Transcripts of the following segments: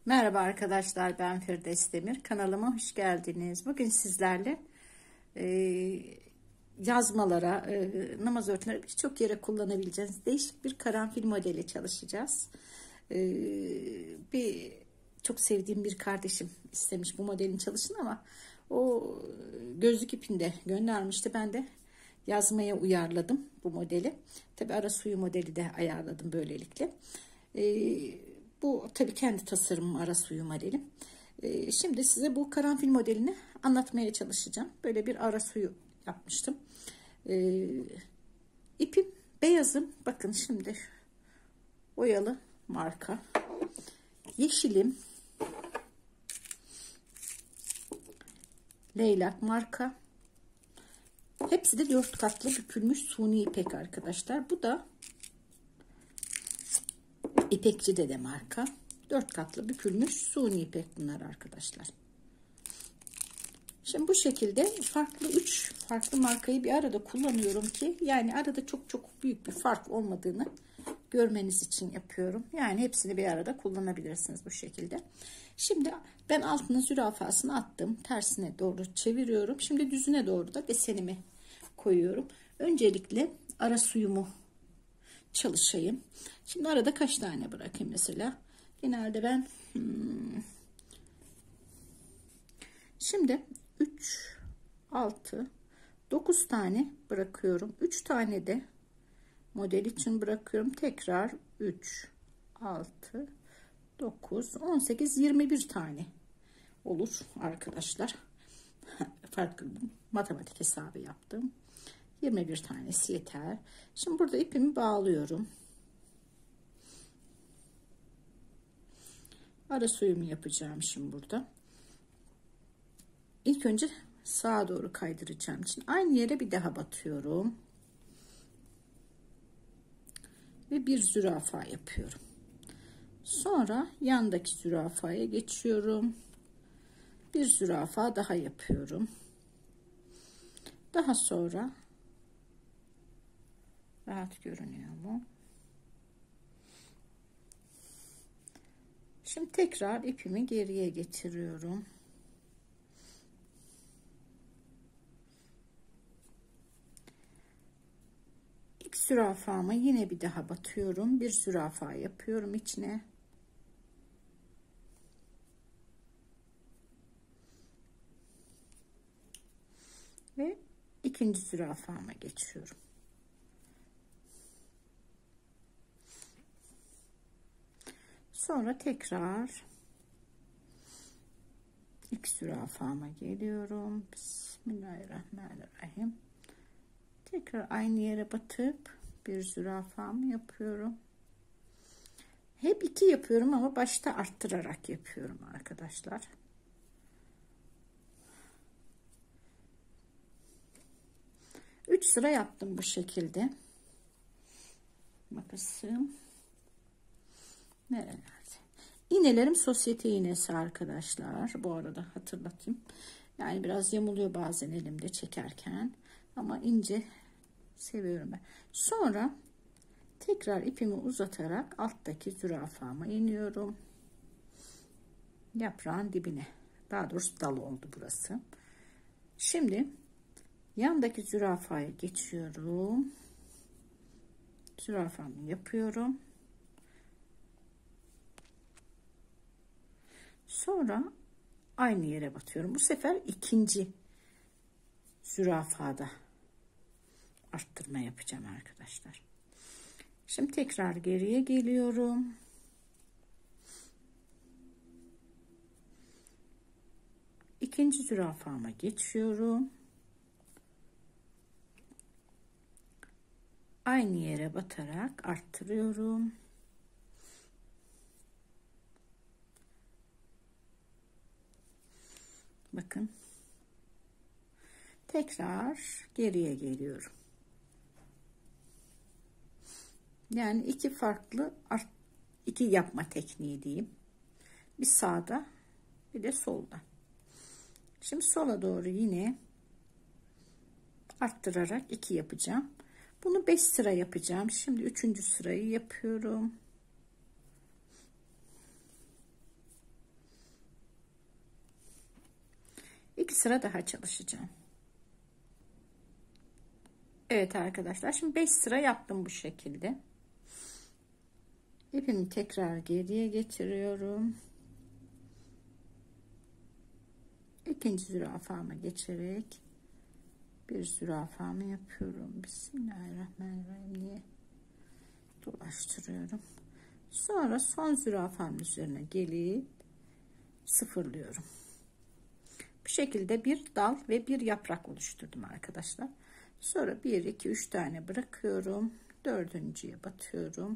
Merhaba arkadaşlar, ben Firdevs Demir. Kanalıma hoş geldiniz. Bugün sizlerle e, yazmalara, namaz örtüleri birçok yere kullanabileceğiniz değişik bir karanfil modeli çalışacağız. E, bir çok sevdiğim bir kardeşim istemiş bu modelin çalışın ama o gözlük ipinde göndermişti. Ben de yazmaya uyarladım bu modeli. Tabi ara suyu modeli de ayarladım böylelikle. Bu tabii kendi tasarımım, ara suyu modelim. Şimdi size bu karanfil modelini anlatmaya çalışacağım. Böyle bir ara suyu yapmıştım. İpim beyazım. Bakın şimdi oyalı marka. Yeşilim leylak marka. Hepsi de 4 katlı bükülmüş suni ipek arkadaşlar. Bu da İpekçi de marka. 4 katlı bükülmüş suni ipek bunlar arkadaşlar. Şimdi bu şekilde farklı 3 farklı markayı bir arada kullanıyorum ki yani arada çok büyük bir fark olmadığını görmeniz için yapıyorum. Yani hepsini bir arada kullanabilirsiniz bu şekilde. Şimdi ben altına zürafasını attım. Tersine doğru çeviriyorum. Şimdi düzüne doğru da desenimi koyuyorum. Öncelikle ara suyumu çalışayım. Şimdi arada kaç tane bırakayım mesela? Genelde ben şimdi 3 6 9 tane bırakıyorum. 3 tane de model için bırakıyorum. Tekrar 3 6 9 18 21 tane olur arkadaşlar. Farklı matematik hesabı yaptım. 21 tanesi yeter. Şimdi burada ipimi bağlıyorum. Ara suyumu yapacağım şimdi burada. İlk önce sağa doğru kaydıracağım için aynı yere bir daha batıyorum. Ve bir zürafa yapıyorum. Sonra yandaki zürafaya geçiyorum. Bir zürafa daha yapıyorum. Daha sonra rahat görünüyor mu? Şimdi tekrar ipimi geriye getiriyorum. İlk zürafama yine bir daha batıyorum. Bir zürafa yapıyorum içine. Ve ikinci zürafama geçiyorum. Sonra tekrar ilk zürafama geliyorum. Bismillahirrahmanirrahim. Tekrar aynı yere batıp bir zürafamı yapıyorum. Hep 2 yapıyorum ama başta arttırarak yapıyorum arkadaşlar. Üç sıra yaptım bu şekilde. Bakasım. Nerelerde? İğnelerim sosyete iğnesi arkadaşlar. Bu arada hatırlatayım. Yani biraz yamuluyor bazen elimde çekerken. Ama ince seviyorum ben. Sonra tekrar ipimi uzatarak alttaki zürafama iniyorum. Yaprağın dibine. Daha doğrusu dal oldu burası. Şimdi yandaki zürafaya geçiyorum. Zürafamı yapıyorum. Sonra aynı yere batıyorum. Bu sefer ikinci zürafada arttırma yapacağım arkadaşlar. Şimdi tekrar geriye geliyorum. İkinci zürafama geçiyorum. Aynı yere batarak arttırıyorum. Bakın. Tekrar geriye geliyorum. Yani 2 farklı iki yapma tekniği diyeyim. Bir sağda bir de solda. Şimdi sola doğru yine arttırarak 2 yapacağım. Bunu 5 sıra yapacağım. Şimdi 3. sırayı yapıyorum. 2 sıra daha çalışacağım. Evet arkadaşlar, şimdi 5 sıra yaptım bu şekilde. İpimi tekrar geriye getiriyorum. İkinci zürafama geçerek bir zürafamı yapıyorum. Bismillahirrahmanirrahim diye dolaştırıyorum. Sonra son zürafamın üzerine gelip sıfırlıyorum. Bu şekilde bir dal ve bir yaprak oluşturdum arkadaşlar. Sonra 1 2 3 tane bırakıyorum. Dördüncüye batıyorum.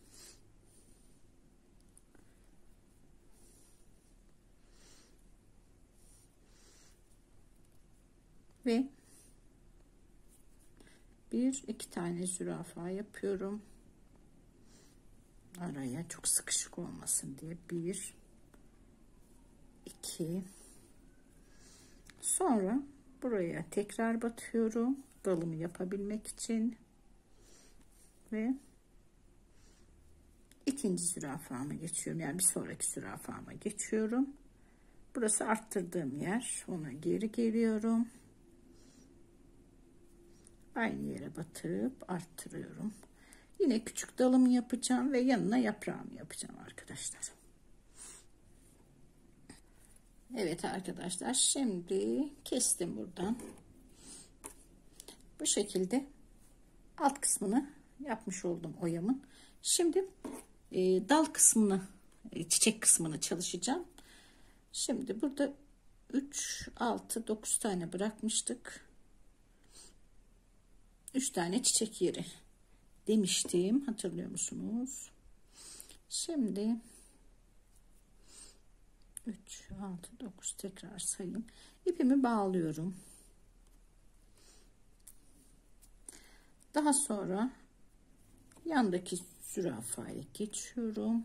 Ve bir iki tane zürafa yapıyorum. Araya çok sıkışık olmasın diye 1 2. Sonra buraya tekrar batıyorum dalımı yapabilmek için ve ikinci zürafama geçiyorum, yani bir sonraki zürafama geçiyorum. Burası arttırdığım yer, ona geri geliyorum, aynı yere batıp arttırıyorum. Yine küçük dalımı yapacağım ve yanına yaprağımı yapacağım arkadaşlar. Evet arkadaşlar, şimdi kestim buradan. Bu şekilde alt kısmını yapmış oldum oyamın. Şimdi dal kısmını, çiçek kısmını çalışacağım. Şimdi burada 3 6 9 tane bırakmıştık. 3 tane çiçek yeri demiştim, hatırlıyor musunuz? Şimdi 3 6 9 tekrar sayayım. İpimi bağlıyorum. Daha sonra yandaki zürafaya geçiyorum.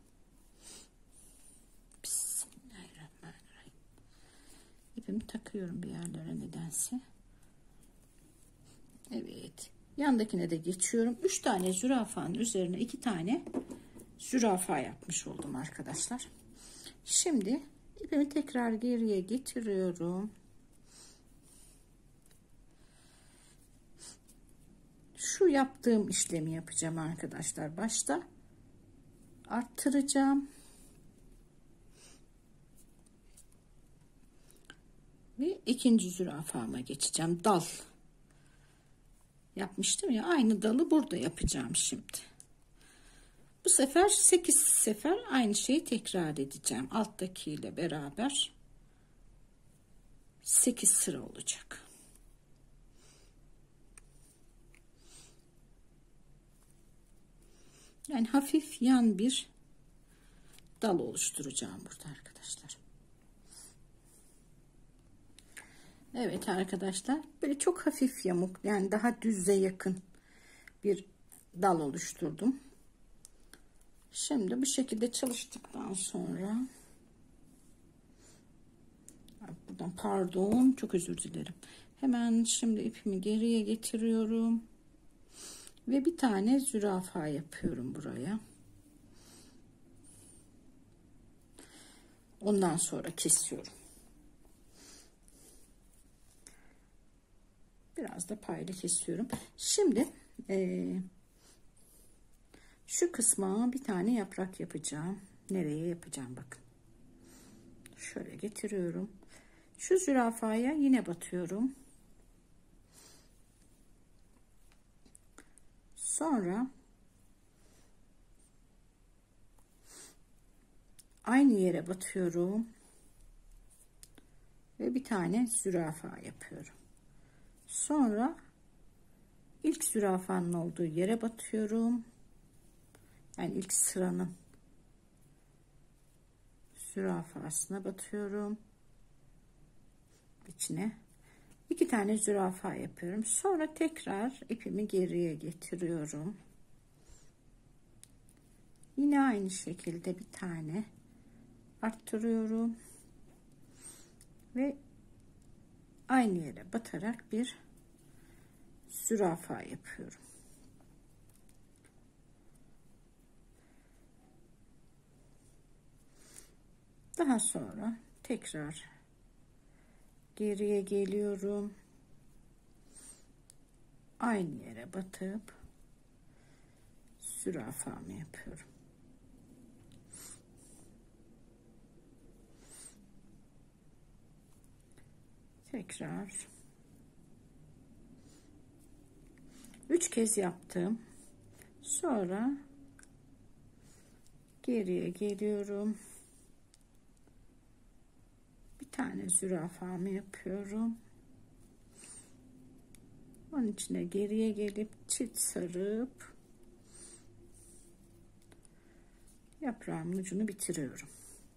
Bismillahirrahmanirrahim. İpimi takıyorum bir yerlere nedense. Evet. Yandakine de geçiyorum. 3 tane zürafanın üzerine 2 tane zürafa yapmış oldum arkadaşlar. Şimdi ipimi tekrar geriye getiriyorum. Şu yaptığım işlemi yapacağım arkadaşlar. Başta arttıracağım. Ve ikinci zürafama geçeceğim. Dal yapmıştım ya, aynı dalı burada yapacağım şimdi. Bu sefer 8 sefer aynı şeyi tekrar edeceğim. Alttaki ile beraber 8 sıra olacak. Yani hafif yan bir dal oluşturacağım burada arkadaşlar. Evet arkadaşlar, böyle çok hafif yamuk, yani daha düze yakın bir dal oluşturdum. Şimdi bu şekilde çalıştıktan sonra, buradan pardon, çok özür dilerim. Hemen şimdi ipimi geriye getiriyorum ve bir tane zürafa yapıyorum buraya. Ondan sonra kesiyorum. Biraz da payla kesiyorum. Şimdi şu kısma bir tane yaprak yapacağım. Nereye yapacağım bakın. Şöyle getiriyorum. Şu zürafaya yine batıyorum. Sonra aynı yere batıyorum. Ve bir tane zürafa yapıyorum. Sonra ilk zürafanın olduğu yere batıyorum. Yani ilk sıranın zürafasına batıyorum. İçine 2 tane zürafa yapıyorum. Sonra tekrar ipimi geriye getiriyorum. Yine aynı şekilde bir tane arttırıyorum. Ve aynı yere batarak bir zürafa yapıyorum. Daha sonra tekrar Geriye geliyorum. Aynı yere batıp zürafamı yapıyorum. Tekrar 3 kez yaptım. Sonra geriye geliyorum. Bir tane zürafamı yapıyorum. Onun içine geriye gelip çift sarıp yaprağımın ucunu bitiriyorum.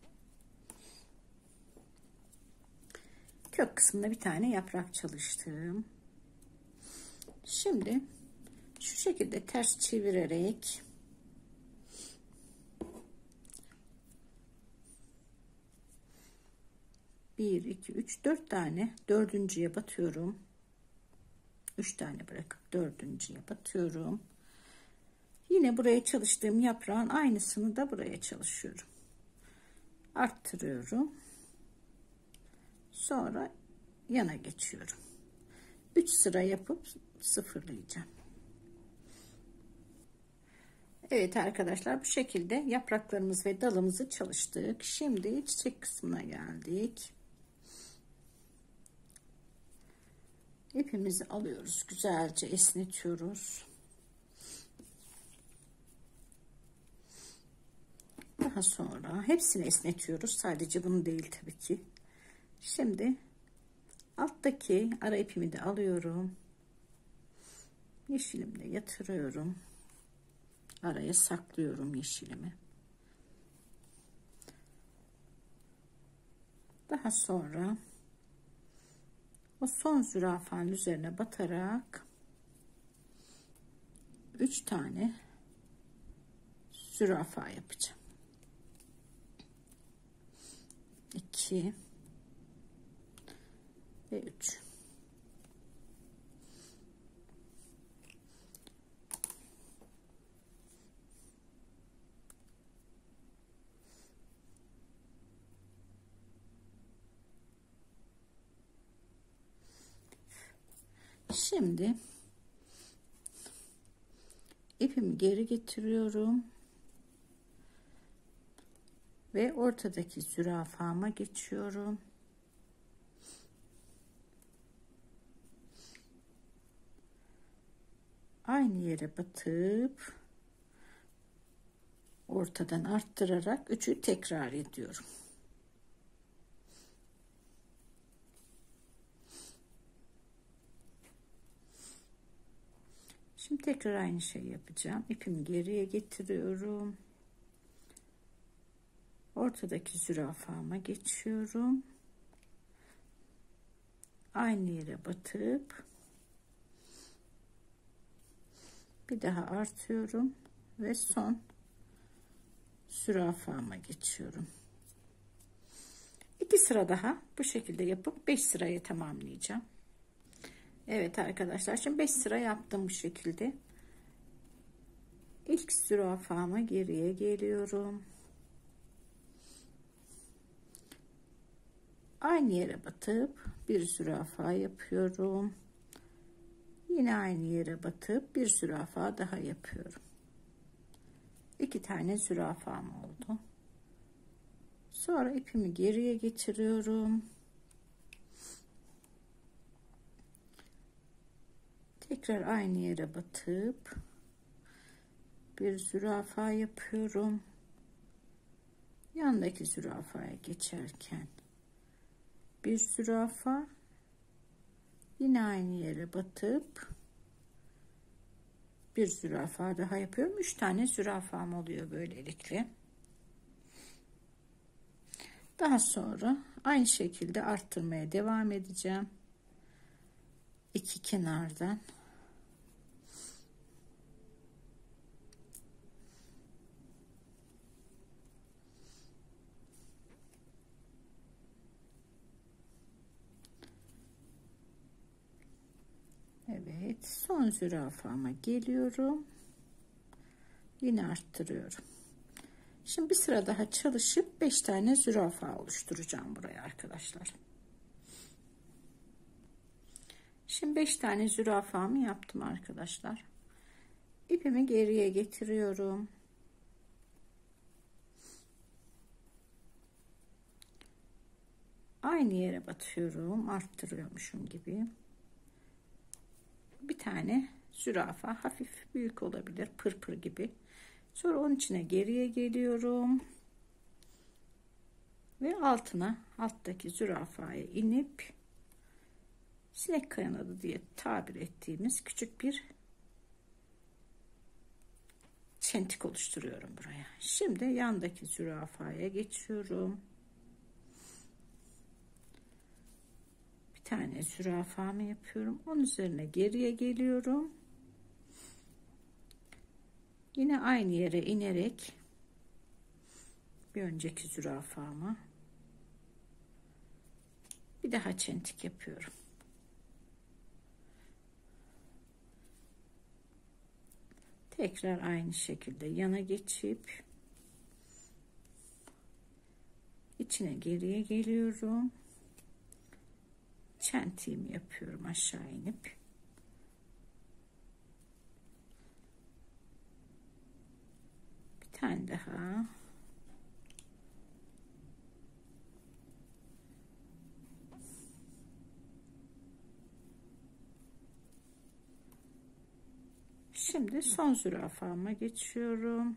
Kök kısmında bir tane yaprak çalıştım. Şimdi şu şekilde ters çevirerek bir, iki, üç, 4 tane dördüncüye batıyorum. 3 tane bırakıp dördüncüye batıyorum. Yine buraya çalıştığım yaprağın aynısını da buraya çalışıyorum. Arttırıyorum. Sonra yana geçiyorum. 3 sıra yapıp sıfırlayacağım. Evet arkadaşlar, bu şekilde yapraklarımız ve dalımızı çalıştık. Şimdi çiçek kısmına geldik. İpimizi alıyoruz, güzelce esnetiyoruz. Daha sonra hepsini esnetiyoruz, sadece bunu değil tabii ki. Şimdi alttaki ara ipimi de alıyorum, yeşilimle yatırıyorum, araya saklıyorum yeşilimi. Daha sonra o son zürafanın üzerine batarak 3 tane zürafa yapacağım. 2 ve 3. Şimdi ipimi geri getiriyorum ve ortadaki zürafama geçiyorum. Aynı yere batıp ortadan arttırarak 3'ü tekrar ediyorum. Şimdi tekrar aynı şeyi yapacağım. İpimi geriye getiriyorum. Ortadaki zürafama geçiyorum. Aynı yere batıp bir daha artıyorum ve son zürafama geçiyorum. 2 sıra daha bu şekilde yapıp 5 sırayı tamamlayacağım. Evet arkadaşlar, şimdi 5 sıra yaptım bu şekilde. İlk zürafama geriye geliyorum. Aynı yere batıp bir zürafa yapıyorum. Yine aynı yere batıp bir zürafa daha yapıyorum. 2 tane zürafam oldu. Sonra ipimi geriye getiriyorum. Tekrar aynı yere batıp bir zürafa yapıyorum. Yandaki zürafaya geçerken bir zürafa, yine aynı yere batıp bir zürafa daha yapıyorum. 3 tane zürafam oluyor böylelikle. Daha sonra aynı şekilde arttırmaya devam edeceğim. 2 kenardan. Evet, son zürafama geliyorum. Yine arttırıyorum. Şimdi bir sıra daha çalışıp 5 tane zürafa oluşturacağım buraya arkadaşlar. Şimdi 5 tane zürafamı yaptım arkadaşlar. İpimi geriye getiriyorum. Aynı yere batıyorum, arttırıyormuşum gibi. Bir tane zürafa, hafif büyük olabilir, pırpır gibi. Sonra onun içine geriye geliyorum ve altına, alttaki zürafaya inip sinek kanadı diye tabir ettiğimiz küçük bir çentik oluşturuyorum buraya. Şimdi yandaki zürafaya geçiyorum. Bir tane zürafamı yapıyorum. Onun üzerine geriye geliyorum. Yine aynı yere inerek bir önceki zürafama bir daha çentik yapıyorum. Tekrar aynı şekilde yana geçip içine geriye geliyorum. Çentiğimi yapıyorum aşağı inip. Bir tane daha. Şimdi son zürafama geçiyorum.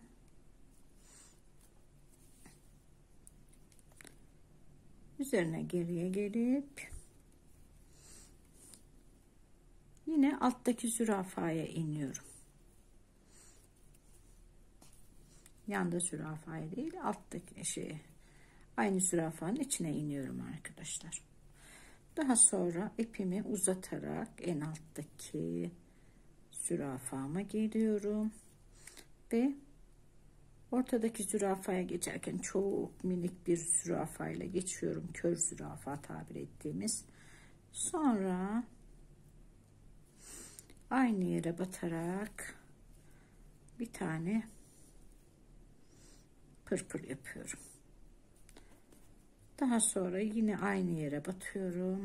Üzerine geriye gelip yine alttaki zürafaya iniyorum. Yanda zürafaya değil, alttaki aynı zürafanın içine iniyorum arkadaşlar. Daha sonra ipimi uzatarak en alttaki zürafama geliyorum ve ortadaki zürafaya geçerken çok minik bir zürafayla geçiyorum, kör zürafa tabir ettiğimiz. Sonra aynı yere batarak bir tane pırpır yapıyorum. Daha sonra yine aynı yere batıyorum.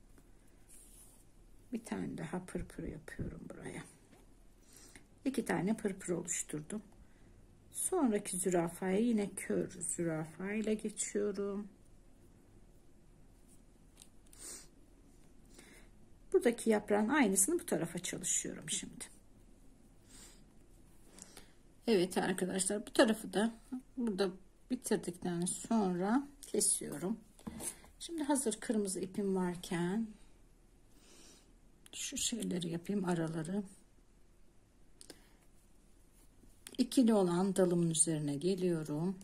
Bir tane daha pırpır yapıyorum buraya. 2 tane pırpır oluşturdum. Sonraki zürafaya yine kör zürafa ile geçiyorum. Buradaki yaprağın aynısını bu tarafa çalışıyorum şimdi. Evet arkadaşlar, bu tarafı da burada bitirdikten sonra kesiyorum. Şimdi hazır kırmızı ipim varken şu şeyleri yapayım, araları. İkili olan dalımın üzerine geliyorum.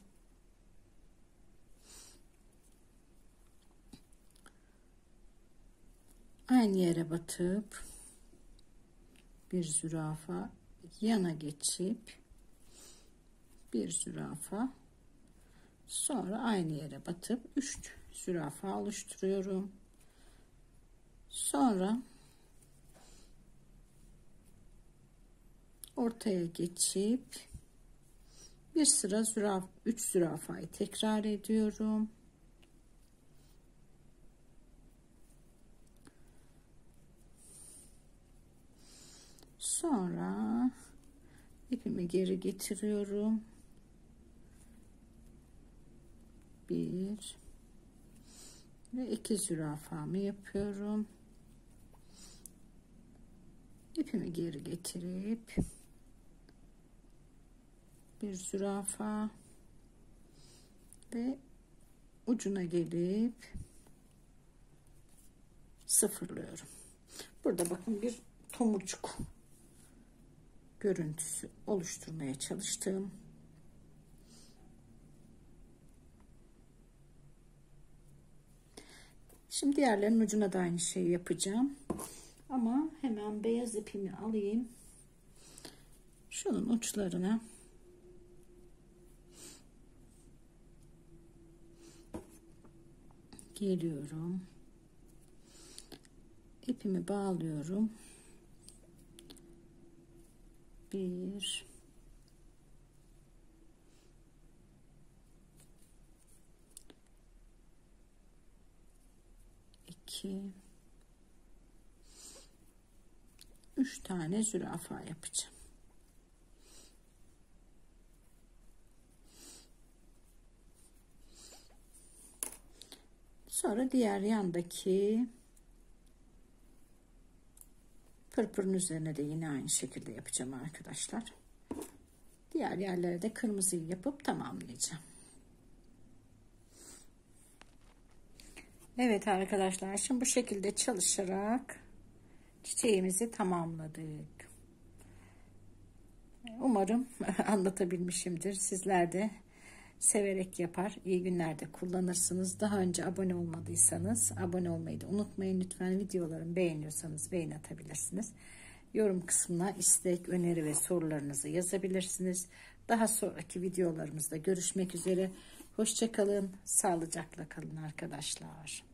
Aynı yere batıp bir zürafa, yana geçip bir zürafa, sonra aynı yere batıp 3 zürafa oluşturuyorum. Sonra ortaya geçip bir sıra 3 zürafayı tekrar ediyorum. Sonra ipimi geri getiriyorum. 1 ve 2 zürafamı yapıyorum. İpimi geri getirip bir zürafa ve ucuna gelip sıfırlıyorum. Burada bakın bir tomurcuk görüntüsü oluşturmaya çalıştım. Şimdi diğerlerinin ucuna da aynı şeyi yapacağım. Ama hemen beyaz ipimi alayım. Şunun uçlarına geliyorum. İpimi bağlıyorum. 1 2 3 tane zürafa yapacağım. Sonra diğer yandaki pırpırın üzerine de yine aynı şekilde yapacağım arkadaşlar. Diğer yerlere de kırmızıyı yapıp tamamlayacağım. Evet arkadaşlar, şimdi bu şekilde çalışarak çiçeğimizi tamamladık. Umarım anlatabilmişimdir. Sizler de severek yapar, iyi günlerde kullanırsınız. Daha önce abone olmadıysanız abone olmayı da unutmayın. Lütfen videolarımı beğeniyorsanız beğeni atabilirsiniz. Yorum kısmına istek, öneri ve sorularınızı yazabilirsiniz. Daha sonraki videolarımızda görüşmek üzere. Hoşça kalın, sağlıcakla kalın arkadaşlar.